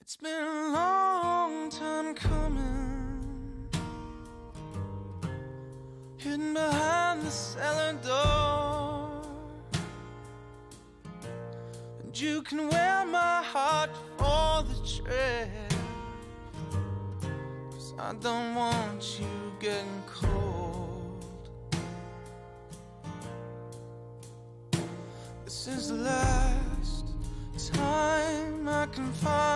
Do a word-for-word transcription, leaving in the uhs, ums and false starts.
It's been a long time coming, hidden behind the cellar door, and you can wear my heart for the tread, 'cause I don't want you getting cold. This is the last time I can find